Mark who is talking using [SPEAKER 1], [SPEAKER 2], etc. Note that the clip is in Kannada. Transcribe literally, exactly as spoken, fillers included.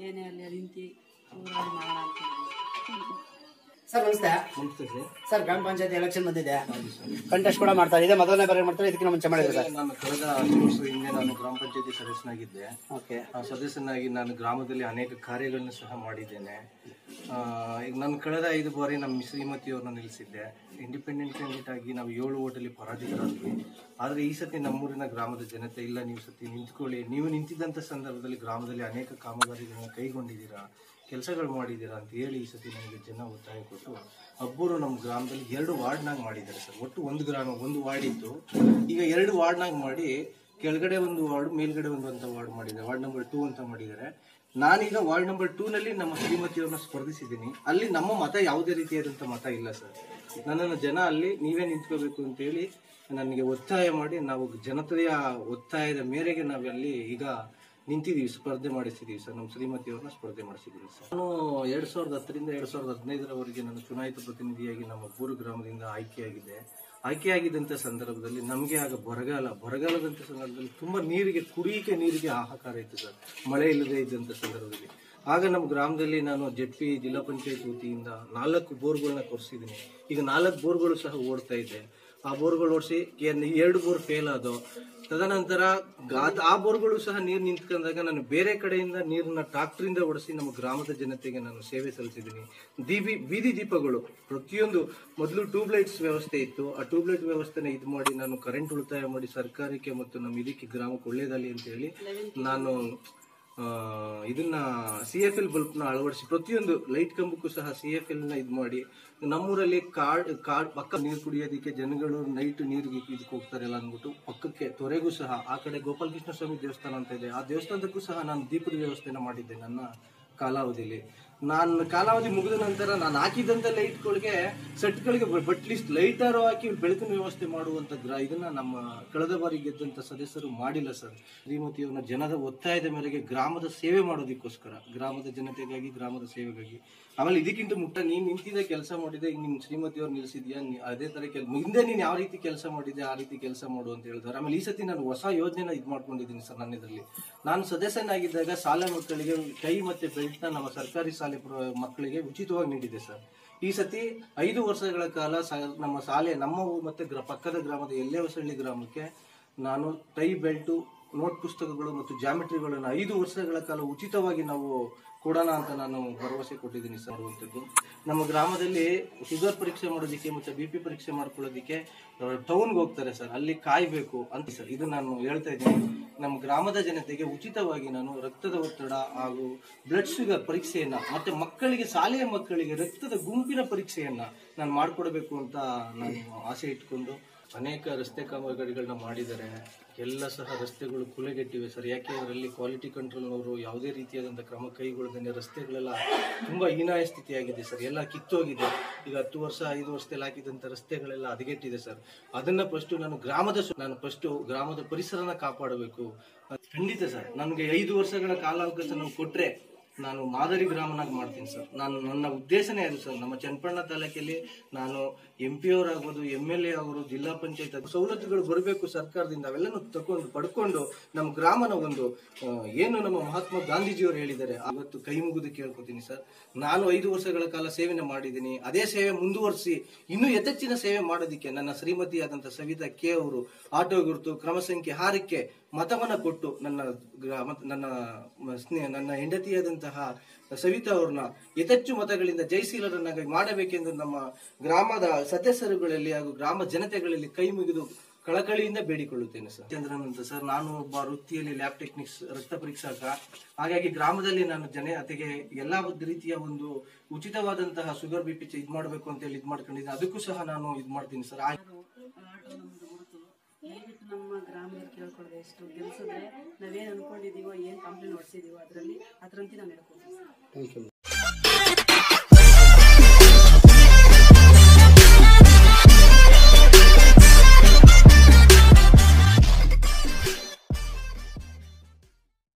[SPEAKER 1] ಏನೇ ಅಲ್ಲಿ ನಿಂತು ಊರಲ್ಲಿ ಮಾಡೋಣ ಅಂತ.
[SPEAKER 2] ಸರ್ ನಮಸ್ತೆ.
[SPEAKER 3] ನಮಸ್ತೆ ಸರ್.
[SPEAKER 2] ಸರ್ ಗ್ರಾಮ ಪಂಚಾಯತ್ ಎಲೆಕ್ಷನ್ ಬಂದಿದೆ, ಕಂಟೆಸ್ಟ್ ಕೂಡ ಮಾಡ್ತಾರೆ. ಇದೆ ಮೊದಲನೇ ಬಾರಿ ಮಾಡ್ತಾರೆ, ಇದಕ್ಕಿಂತ ಮುಂಚೆ ಮಾಡಿದ್ರೆ ಸರ್?
[SPEAKER 3] ನಾನು ಕಳೆದ ಹತ್ತು ವರ್ಷ ಹಿಂದೆ ನಾನು ಗ್ರಾಮ ಪಂಚಾಯತಿ ಸದಸ್ಯನಾಗಿದ್ದೆ.
[SPEAKER 2] ಓಕೆ.
[SPEAKER 3] ಸದಸ್ಯನಾಗಿ ನಾನು ಗ್ರಾಮದಲ್ಲಿ ಅನೇಕ ಕಾರ್ಯಗಳನ್ನು ಸಹ ಮಾಡಿದ್ದೇನೆ. ಈಗ ನಾನು ಕಳೆದ ಐದು ಬಾರಿ ನಮ್ಮ ಶ್ರೀಮತಿಯವ್ರನ್ನ ನಿಲ್ಲಿಸಿದ್ದೆ. ಇಂಡಿಪೆಂಡೆಂಟ್ ಕ್ಯಾಂಡಿಡೇಟ್ ಆಗಿ ನಾವು ಏಳು ಓಟಲ್ಲಿ ಪರಾಜಿತರಾದ್ವಿ. ಆದರೆ ಈ ಸತಿ ನಮ್ಮೂರಿನ ಗ್ರಾಮದ ಜನತೆ ಇಲ್ಲ, ನೀವು ಸತಿ ನಿಂತ್ಕೊಳ್ಳಿ, ನೀವು ನಿಂತಿದ್ದಂಥ ಸಂದರ್ಭದಲ್ಲಿ ಗ್ರಾಮದಲ್ಲಿ ಅನೇಕ ಕಾಮಗಾರಿಗಳನ್ನ ಕೈಗೊಂಡಿದ್ದೀರಾ, ಕೆಲಸಗಳು ಮಾಡಿದ್ದೀರಾ ಅಂತ ಹೇಳಿ ಈ ಸತಿ ನನಗೆ ಜನ ಒತ್ತಾಯ ಕೊಟ್ಟು ಒಬ್ಬರು ನಮ್ಮ ಗ್ರಾಮದಲ್ಲಿ ಎರಡು ವಾರ್ಡ್ನಾಗ ಮಾಡಿದ್ದಾರೆ ಸರ್. ಒಟ್ಟು ಒಂದು ಗ್ರಾಮ ಒಂದು ವಾರ್ಡ್ ಇತ್ತು, ಈಗ ಎರಡು ವಾರ್ಡ್ನಾಗ ಮಾಡಿ ಕೆಳಗಡೆ ಒಂದು ವಾರ್ಡ್ ಮೇಲ್ಗಡೆ ಒಂದು ಅಂತ ವಾರ್ಡ್ ಮಾಡಿದ್ದಾರೆ. ವಾರ್ಡ್ ನಂಬರ್ ಟೂ ಅಂತ ಮಾಡಿದ್ದಾರೆ. ನಾನೀಗ ವಾರ್ಡ್ ನಂಬರ್ ಟೂ ನಲ್ಲಿ ನಮ್ಮ ಶ್ರೀಮತಿಯವ್ರನ್ನ ಸ್ಪರ್ಧಿಸಿದ್ದೀನಿ. ಅಲ್ಲಿ ನಮ್ಮ ಮತ ಯಾವುದೇ ರೀತಿಯಾದಂಥ ಮತ ಇಲ್ಲ ಸರ್. ನನ್ನನ್ನು ಜನ ಅಲ್ಲಿ ನೀವೇ ನಿಂತ್ಕೋಬೇಕು ಅಂತ ಹೇಳಿ ನನಗೆ ಒತ್ತಾಯ ಮಾಡಿ ನಾವು ಜನತೆಯ ಒತ್ತಾಯದ ಮೇರೆಗೆ ನಾವಲ್ಲಿ ಈಗ ನಿಂತಿದ್ದೀವಿ, ಸ್ಪರ್ಧೆ ಮಾಡಿಸಿದ್ದೀವಿ ಸರ್. ನಮ್ಮ ಶ್ರೀಮತಿಯವ್ರನ್ನ ಸ್ಪರ್ಧೆ ಮಾಡಿಸಿದ್ದೀವಿ ಸರ್. ನಾನು ಎರಡ್ ಸಾವಿರದ ಹತ್ತರಿಂದ ಎರಡ್ ಸಾವಿರದ ಹದಿನೈದರವರೆಗೆ ನಾನು ಚುನಾಯಿತ ಪ್ರತಿನಿಧಿಯಾಗಿ ನಮ್ಮ ಬೂರು ಗ್ರಾಮದಿಂದ ಆಯ್ಕೆಯಾಗಿದ್ದೆ. ಆಯ್ಕೆಯಾಗಿದ್ದಂಥ ಸಂದರ್ಭದಲ್ಲಿ ನಮಗೆ ಆಗ ಬರಗಾಲ ಬರಗಾಲದಂಥ ಸಂದರ್ಭದಲ್ಲಿ ತುಂಬಾ ನೀರಿಗೆ ಕುಡಿಯಕ್ಕೆ ನೀರಿಗೆ ಹಾಹಾಕಾರ ಇತ್ತು ಸರ್, ಮಳೆ ಇಲ್ಲದೆ ಇದ್ದಂಥ ಸಂದರ್ಭದಲ್ಲಿ. ಆಗ ನಮ್ಮ ಗ್ರಾಮದಲ್ಲಿ ನಾನು ಜೆಡ್ ಪಿ ಜಿಲ್ಲಾ ಪಂಚಾಯತ್ ವತಿಯಿಂದ ನಾಲ್ಕು ಬೋರ್ಗಳನ್ನ ಕೊರೆಸಿದ್ದೀನಿ. ಈಗ ನಾಲ್ಕು ಬೋರ್ಗಳು ಸಹ ಓಡ್ತಾ ಇದೆ. ಆ ಬೋರ್ಗಳು ಓಡಿಸಿ ಎರಡು ಬೋರ್ ಫೇಲ್ ಆದವು. ತದನಂತರ ಆ ಬೋರ್ಗಳು ಸಹ ನೀರು ನಿಂತ್ಕೊಂಡಾಗ ನಾನು ಬೇರೆ ಕಡೆಯಿಂದ ನೀರನ್ನ ಟ್ರಾಕ್ಟರಿಂದ ಓಡಿಸಿ ನಮ್ಮ ಗ್ರಾಮದ ಜನತೆಗೆ ನಾನು ಸೇವೆ ಸಲ್ಲಿಸಿದ್ದೀನಿ. ದೀಪಿ ಬೀದಿ ದೀಪಗಳು ಪ್ರತಿಯೊಂದು ಮೊದಲು ಟ್ಯೂಬ್ಲೈಟ್ಸ್ ವ್ಯವಸ್ಥೆ ಇತ್ತು, ಆ ಟ್ಯೂಬ್ಲೈಟ್ ವ್ಯವಸ್ಥೆನ ಇದು ಮಾಡಿ ನಾನು ಕರೆಂಟ್ ಉಳಿತಾಯ ಮಾಡಿ ಸರ್ಕಾರಕ್ಕೆ ಮತ್ತು ನಮ್ಮ ಇದಕ್ಕೆ ಗ್ರಾಮಕ್ಕೆ ಒಳ್ಳೇದಾಗಲಿ ಅಂತ ಹೇಳಿ ನಾನು ಇದನ್ನ ಸಿ ಎಫ್ ಎಲ್ ಬಲ್ಬ್ನ ಅಳವಡಿಸಿ ಪ್ರತಿಯೊಂದು ಲೈಟ್ ಕಂಬಕ್ಕೂ ಸಹ ಸಿ ಎಫ್ ಎಲ್ ನ ಇದು ಮಾಡಿ ನಮ್ಮೂರಲ್ಲಿ ಕಾಡ್ ಕಾಡ್ ಪಕ್ಕ ನೀರು ಕುಡಿಯೋದಕ್ಕೆ ಜನಗಳು ನೈಟ್ ನೀರಿಗೆ ಇದಕ್ಕೆ ಹೋಗ್ತಾರಲ್ಲ ಅಂದ್ಬಿಟ್ಟು ಪಕ್ಕಕ್ಕೆ ತೊರೆಗೂ ಸಹ ಆ ಕಡೆ ಗೋಪಾಲಕೃಷ್ಣ ಸ್ವಾಮಿ ದೇವಸ್ಥಾನ ಅಂತ ಇದೆ, ಆ ದೇವಸ್ಥಾನಕ್ಕೂ ಸಹ ನಾನು ದೀಪದ ವ್ಯವಸ್ಥೆನ ಮಾಡಿದ್ದೆ ನನ್ನ ಕಾಲಾವಧಿಯಲ್ಲಿ. ನಾನು ಕಾಲಾವಧಿ ಮುಗಿದ ನಂತರ ನಾನು ಹಾಕಿದಂತ ಲೈಟ್ಗಳಿಗೆ ಸೆಟ್ಗಳಿಗೆ ಬಟ್ಲಿಸ್ಟ್ ಲೈಟರ್ ಹಾಕಿ ಬೆಳಕಿನ ವ್ಯವಸ್ಥೆ ಮಾಡುವಂತ ಗ್ರ ಇದನ್ನ ನಮ್ಮ ಕಳೆದ ಬಾರಿ ಗೆದ್ದಂತ ಸದಸ್ಯರು ಮಾಡಿಲ್ಲ ಸರ್. ಶ್ರೀಮತಿಯವ್ರನ್ನ ಜನದ ಒತ್ತಾಯದ ಮೇರೆಗೆ ಗ್ರಾಮದ ಸೇವೆ ಮಾಡೋದಕ್ಕೋಸ್ಕರ, ಗ್ರಾಮದ ಜನತೆಗಾಗಿ, ಗ್ರಾಮದ ಸೇವೆಗಾಗಿ. ಆಮೇಲೆ ಇದಕ್ಕಿಂತ ಮುಟ್ಟ ನೀನ್ ನಿಂತಿದ್ದ ಕೆಲಸ ಮಾಡಿದೆ, ಈಗ ನಿಮ್ ಶ್ರೀಮತಿಯವ್ರು ನಿಲ್ಸಿದ್ಯಾ, ಅದೇ ತರ ಕೆಲ ಮುಂದೆ ನೀನ್ ಯಾವ ರೀತಿ ಕೆಲಸ ಮಾಡಿದೆ ಆ ರೀತಿ ಕೆಲಸ ಮಾಡು ಅಂತ ಹೇಳಿದಾರೆ. ಆಮೇಲೆ ಈ ಸತಿ ನಾನು ಹೊಸ ಯೋಜನೆನ ಇದ್ ಮಾಡ್ಕೊಂಡಿದ್ದೀನಿ ಸರ್. ನನ್ನ ಇದರಲ್ಲಿ ನಾನು ಸದಸ್ಯನಾಗಿದ್ದಾಗ ಶಾಲೆ ಮಕ್ಕಳಿಗೆ ಕೈ ಮತ್ತೆ ಬೆಲ್ಟ್ ನ ನಮ್ಮ ಸರ್ಕಾರಿ ಶಾಲೆ ಮಕ್ಕಳಿಗೆ ಉಚಿತವಾಗಿ ನೀಡಿದೆ ಸರ್. ಈ ಸತಿ ಐದು ವರ್ಷಗಳ ಕಾಲ ನಮ್ಮ ಶಾಲೆ ನಮ್ಮ ಮತ್ತೆ ಪಕ್ಕದ ಗ್ರಾಮದ ಎಲ್ಲೇ ಹೊಸಳ್ಳಿ ಗ್ರಾಮಕ್ಕೆ ನಾನು ಟೈ ಬೆಲ್ಟು, ನೋಟ್ ಪುಸ್ತಕಗಳು ಮತ್ತು ಜಾಮೆಟ್ರಿಗಳನ್ನು ಐದು ವರ್ಷಗಳ ಕಾಲ ಉಚಿತವಾಗಿ ನಾವು ಕೊಡೋಣ ಅಂತ ನಾನು ಭರವಸೆ ಕೊಟ್ಟಿದ್ದೀನಿ ಸರ್. ಅನ್ನುವಂಥದ್ದು ನಮ್ಮ ಗ್ರಾಮದಲ್ಲಿ ಶುಗರ್ ಪರೀಕ್ಷೆ ಮಾಡೋದಕ್ಕೆ ಮತ್ತೆ ಬಿ ಪಿ ಪರೀಕ್ಷೆ ಮಾಡ್ಕೊಳ್ಳೋದಕ್ಕೆ ಟೌನ್ಗೆ ಹೋಗ್ತಾರೆ ಸರ್, ಅಲ್ಲಿ ಕಾಯ್ಬೇಕು ಅಂತ ಸರ್. ಇದು ನಾನು ಹೇಳ್ತಾ ಇದ್ದೀನಿ. ನಮ್ಮ ಗ್ರಾಮದ ಜನತೆಗೆ ಉಚಿತವಾಗಿ ನಾನು ರಕ್ತದ ಒತ್ತಡ ಹಾಗೂ ಬ್ಲಡ್ ಶುಗರ್ ಪರೀಕ್ಷೆಯನ್ನ ಮತ್ತೆ ಮಕ್ಕಳಿಗೆ, ಶಾಲೆಯ ಮಕ್ಕಳಿಗೆ ರಕ್ತದ ಗುಂಪಿನ ಪರೀಕ್ಷೆಯನ್ನ ನಾನು ಮಾಡಿಕೊಡ್ಬೇಕು ಅಂತ ನಾನು ಆಸೆ ಇಟ್ಕೊಂಡು ಅನೇಕ ರಸ್ತೆ ಕಾಮಗಾರಿಗಳನ್ನ ಮಾಡಿದ್ದಾರೆ. ಎಲ್ಲ ಸಹ ರಸ್ತೆಗಳು ಕುಲೆಗೆಟ್ಟಿವೆ ಸರ್. ಯಾಕೆ ಅದರಲ್ಲಿ ಕ್ವಾಲಿಟಿ ಕಂಟ್ರೋಲ್ನವರು ಯಾವುದೇ ರೀತಿಯಾದಂಥ ಕ್ರಮ ಕೈಗೊಳ್ಳದೇ ರಸ್ತೆಗಳೆಲ್ಲ ತುಂಬಾ ಹೀನಾಯ ಸ್ಥಿತಿಯಾಗಿದೆ ಸರ್. ಎಲ್ಲ ಕಿತ್ತೋಗಿದೆ. ಈಗ ಹತ್ತು ವರ್ಷ ಐದು ವರ್ಷದಲ್ಲಿ ಹಾಕಿದಂಥ ರಸ್ತೆಗಳೆಲ್ಲ ಹದಗೆಟ್ಟಿದೆ ಸರ್. ಅದನ್ನ ಫಸ್ಟ್ ನಾನು ಗ್ರಾಮದ ನಾನು ಫಸ್ಟ್ ಗ್ರಾಮದ ಪರಿಸರನ ಕಾಪಾಡಬೇಕು. ಖಂಡಿತ ಸರ್, ನನಗೆ ಐದು ವರ್ಷಗಳ ಕಾಲಾವಕಾಶ ನಾವು ಕೊಟ್ರೆ ನಾನು ಮಾದರಿ ಗ್ರಾಮನಾಗಿ ಮಾಡ್ತೀನಿ ಸರ್. ನಾನು ನನ್ನ ಉದ್ದೇಶನೇ ಅದು ಸರ್. ನಮ್ಮ ಚನ್ನಪಟ್ಟಣ ತಾಲೂಕಲ್ಲಿ ನಾನು ಎಂ ಪಿ ಅವರಾಗ್ಬೋದು, ಎಂ ಎಲ್ ಎ ಅವರು, ಜಿಲ್ಲಾ ಪಂಚಾಯತ್ ಸವಲತ್ತುಗಳು ಬರಬೇಕು ಸರ್ಕಾರದಿಂದ, ಅವೆಲ್ಲನೂ ತಕೊಂಡು ಪಡ್ಕೊಂಡು ನಮ್ಮ ಗ್ರಾಮನ ಒಂದು ಏನು ನಮ್ಮ ಮಹಾತ್ಮ ಗಾಂಧೀಜಿಯವರು ಹೇಳಿದ್ದಾರೆ ಅವತ್ತು ಕೈ ಮುಗಿದು ಕೇಳ್ಕೊತೀನಿ ಸರ್. ನಾನು ಐದು ವರ್ಷಗಳ ಕಾಲ ಸೇವೆನ ಮಾಡಿದ್ದೀನಿ. ಅದೇ ಸೇವೆ ಮುಂದುವರಿಸಿ ಇನ್ನೂ ಯಥೇಚ್ಛಿನ ಸೇವೆ ಮಾಡೋದಕ್ಕೆ ನನ್ನ ಶ್ರೀಮತಿಯಾದಂಥ ಸವಿತಾ ಕೆ ಅವರು ಆಟೋ ಗುರುತು ಕ್ರಮ ಸಂಖ್ಯೆ ಆರಕ್ಕೆ ಮತವನ್ನ ಕೊಟ್ಟು ನನ್ನ ಗ್ರಾಮ ನನ್ನ ನನ್ನ ಹೆಂಡತಿಯಾದಂತಹ ಸವಿತಾ ಅವ್ರನ್ನ ಯಥೇಚ್ಚು ಮತಗಳಿಂದ ಜಯಶೀಲರನ್ನಾಗಿ ಮಾಡಬೇಕೆಂದು ನಮ್ಮ ಗ್ರಾಮದ ಸದಸ್ಯರುಗಳಲ್ಲಿ ಹಾಗೂ ಗ್ರಾಮ ಜನತೆಗಳಲ್ಲಿ ಕೈ ಮುಗಿದು ಕಳಕಳಿಯಿಂದ ಬೇಡಿಕೊಳ್ಳುತ್ತೇನೆ ಸರ್. ಚಂದ್ರನ್ ಅಂತ ಸರ್. ನಾನು ಒಬ್ಬ ವೃತ್ತಿಯಲ್ಲಿ ಲ್ಯಾಬ್ ಟೆಕ್ನಿಕ್ಸ್ ರಕ್ತ ಪರೀಕ್ಷಕ. ಹಾಗಾಗಿ ಗ್ರಾಮದಲ್ಲಿ ನಾನು ಜನತೆಗೆ ಎಲ್ಲಾ ರೀತಿಯ ಒಂದು ಉಚಿತವಾದಂತಹ ಶುಗರ್ ಬಿ ಪಿ ಇದ್ ಮಾಡಬೇಕು ಅಂತ ಹೇಳಿ ಇದ್ ಮಾಡ್ಕೊಂಡಿದ್ದೀನಿ. ಅದಕ್ಕೂ ಸಹ ನಾನು ಇದ್ ಮಾಡ್ತೀನಿ ಸರ್.
[SPEAKER 1] ದಯವಿಟ್ಟು ನಮ್ಮ ಗ್ರಾಮದಲ್ಲಿ ಕೇಳ್ಕೊಳ್ಳೋದು ಎಷ್ಟು ಗೆಲ್ಸಿದ್ರೆ ನಾವೇನು ಅನ್ಕೊಂಡಿದೀವೋ ಏನು ಕಂಪ್ಲೇಂಟ್ ಹೊಡ್ಸಿದೀವೋ ಅದರಲ್ಲಿ ಅದರಂತೆ ನಾವು ಹೇಳ್ಕೊಡ್ತೀವಿ ಸರ್.